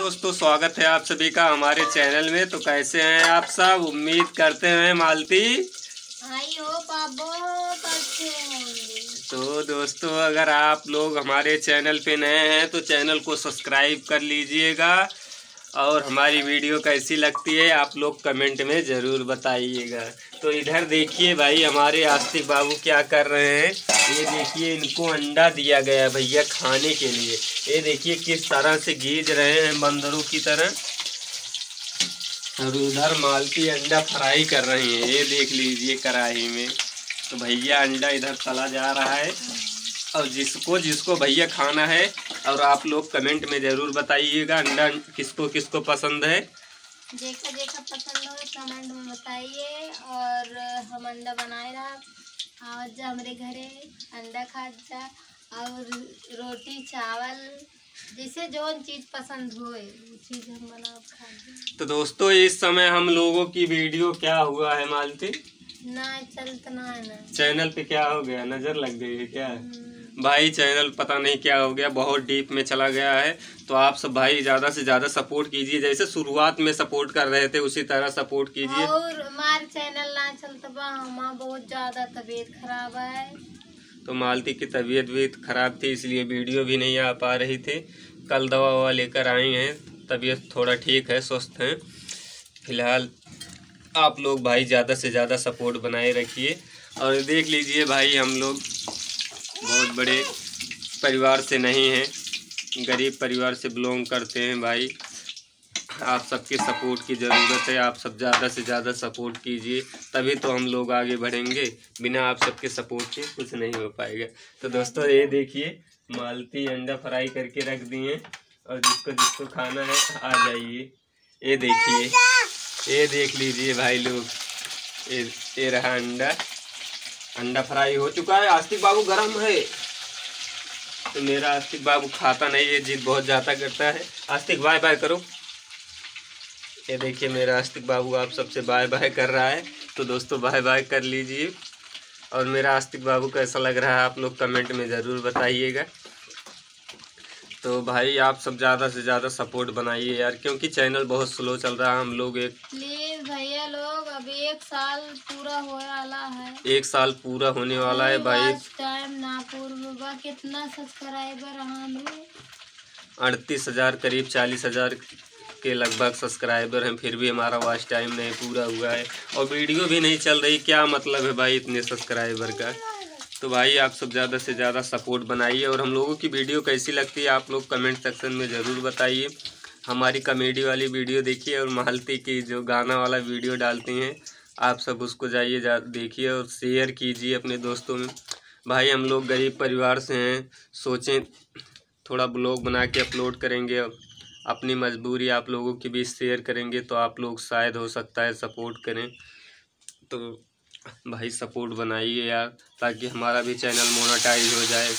दोस्तों, स्वागत है आप सभी का हमारे चैनल में। तो कैसे हैं आप सब? उम्मीद करते हैं मालती आई होप आप बहुत अच्छे होंगे। तो दोस्तों, अगर आप लोग हमारे चैनल पे नए हैं तो चैनल को सब्सक्राइब कर लीजिएगा और हमारी वीडियो कैसी लगती है आप लोग कमेंट में ज़रूर बताइएगा। तो इधर देखिए भाई, हमारे आस्तिक बाबू क्या कर रहे हैं। ये देखिए, इनको अंडा दिया गया है भैया खाने के लिए। ये देखिए किस तरह से गीज रहे हैं बंदरों की तरह। और उधर मालती अंडा फ्राई कर रही है, ये देख लीजिए कढ़ाई में। तो भैया अंडा इधर तला जा रहा है और जिसको जिसको भैया खाना है और आप लोग कमेंट में ज़रूर बताइएगा अंडा किसको किसको पसंद है। जेका जेका पसंद हो कमेंट में बताइए। और हम अंडा बनाए रहा आज जा हमारे घरे अंडा खा जा और रोटी चावल जिसे जो चीज़ पसंद हो वो चीज़ हम बना खा। तो दोस्तों, इस समय हम लोगों की वीडियो क्या हुआ है मालती? ना चलता ना है ना। चैनल पे क्या हो गया? नजर लग गई है क्या? भाई चैनल पता नहीं क्या हो गया, बहुत डीप में चला गया है। तो आप सब भाई ज़्यादा से ज़्यादा सपोर्ट कीजिए, जैसे शुरुआत में सपोर्ट कर रहे थे उसी तरह सपोर्ट कीजिए। और हमारे चैनल ना चलता बा, हमारा बहुत ज़्यादा तबीयत खराब है। तो मालती की तबीयत भी खराब थी, इसलिए वीडियो भी नहीं आ पा रही थी। कल दवा ववा लेकर आई हैं, तबीयत थोड़ा ठीक है, स्वस्थ हैं फिलहाल। आप लोग भाई ज़्यादा से ज़्यादा सपोर्ट बनाए रखिए। और देख लीजिए भाई, हम लोग बहुत बड़े परिवार से नहीं हैं, गरीब परिवार से बिलोंग करते हैं भाई। आप सबके सपोर्ट की ज़रूरत है, आप सब ज़्यादा से ज़्यादा सपोर्ट कीजिए, तभी तो हम लोग आगे बढ़ेंगे। बिना आप सबके सपोर्ट के कुछ नहीं हो पाएगा। तो दोस्तों, ये देखिए मालती अंडा फ्राई करके रख दिए और जिसको जिसको खाना है आ जाइए। ये देखिए, ये देख लीजिए भाई लोग, ये रहा अंडा फ्राई हो चुका है। आस्तिक बाबू गरम है, तो मेरा आस्तिक बाबू खाता नहीं है, जिद बहुत ज़्यादा करता है। आस्तिक बाय बाय करो। ये देखिए मेरा आस्तिक बाबू आप सबसे बाय बाय कर रहा है। तो दोस्तों, बाय बाय कर लीजिए। और मेरा आस्तिक बाबू कैसा लग रहा है आप लोग कमेंट में ज़रूर बताइएगा। तो भाई आप सब ज़्यादा से ज़्यादा सपोर्ट बनाइए यार, क्योंकि चैनल बहुत स्लो चल रहा है। हम लोग प्लीज भैया लोग, अभी 1 साल पूरा होने वाला है। 1 साल पूरा होने वाला है भाई। टाइम ना पूर्व कितना सब्सक्राइबर हमें 38,000 करीब 40,000 के लगभग सब्सक्राइबर हैं, फिर भी हमारा वॉच टाइम नहीं पूरा हुआ है और वीडियो भी नहीं चल रही। क्या मतलब है भाई इतने सब्सक्राइबर का? तो भाई आप सब ज़्यादा से ज़्यादा सपोर्ट बनाइए। और हम लोगों की वीडियो कैसी लगती है आप लोग कमेंट सेक्शन में ज़रूर बताइए। हमारी कॉमेडी वाली वीडियो देखिए और मालती की जो गाना वाला वीडियो डालती हैं आप सब उसको जाइए देखिए और शेयर कीजिए अपने दोस्तों में। भाई हम लोग गरीब परिवार से हैं, सोचें थोड़ा ब्लॉग बना के अपलोड करेंगे, अपनी मजबूरी आप लोगों की भी शेयर करेंगे तो आप लोग शायद हो सकता है सपोर्ट करें। तो भाई सपोर्ट बनाइए यार, ताकि हमारा भी चैनल मोनेटाइज हो जाए।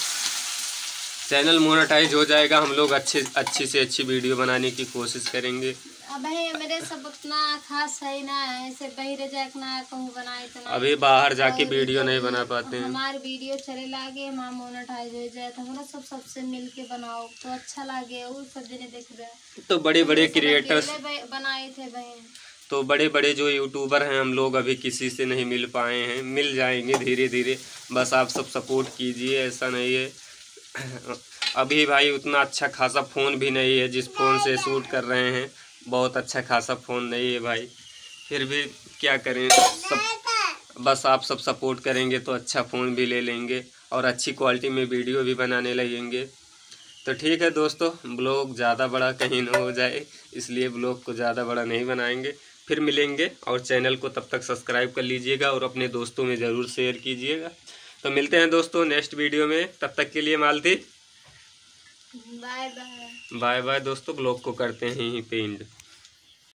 चैनल मोनेटाइज हो जाएगा, हम लोग अच्छी से अच्छी वीडियो बनाने की कोशिश करेंगे। अब मेरे सब उतना खास है ना, ऐसे बहिरे जाके ना कहूँ बनाए तो अभी बाहर जाके वीडियो नहीं बना पाते हैं। हमारे वीडियो चले लागे हमारा मोनेटाइज हो जाए तो हमारा सबसे मिल के बनाओ तो अच्छा लगे, वो सब जने देख रहे। तो बड़े बड़े क्रिएटर्स बनाए थे बहन। तो बड़े बड़े जो यूट्यूबर हैं हम लोग अभी किसी से नहीं मिल पाए हैं, मिल जाएंगे धीरे धीरे। बस आप सब सपोर्ट कीजिए, ऐसा नहीं है। अभी भाई उतना अच्छा खासा फ़ोन भी नहीं है, जिस फ़ोन से शूट कर रहे हैं बहुत अच्छा खासा फ़ोन नहीं है भाई। फिर भी क्या करें, सब बस आप सब सपोर्ट करेंगे तो अच्छा फ़ोन भी ले लेंगे और अच्छी क्वालिटी में वीडियो भी बनाने लगेंगे। तो ठीक है दोस्तों, ब्लॉग ज़्यादा बड़ा कहीं ना हो जाए, इसलिए ब्लॉग को ज़्यादा बड़ा नहीं बनाएंगे। फिर मिलेंगे और चैनल को तब तक सब्सक्राइब कर लीजिएगा और अपने दोस्तों में ज़रूर शेयर कीजिएगा। तो मिलते हैं दोस्तों नेक्स्ट वीडियो में, तब तक के लिए Malti bye bye. Bye bye दोस्तों, ब्लॉग को करते हैं यहीं पे एंड।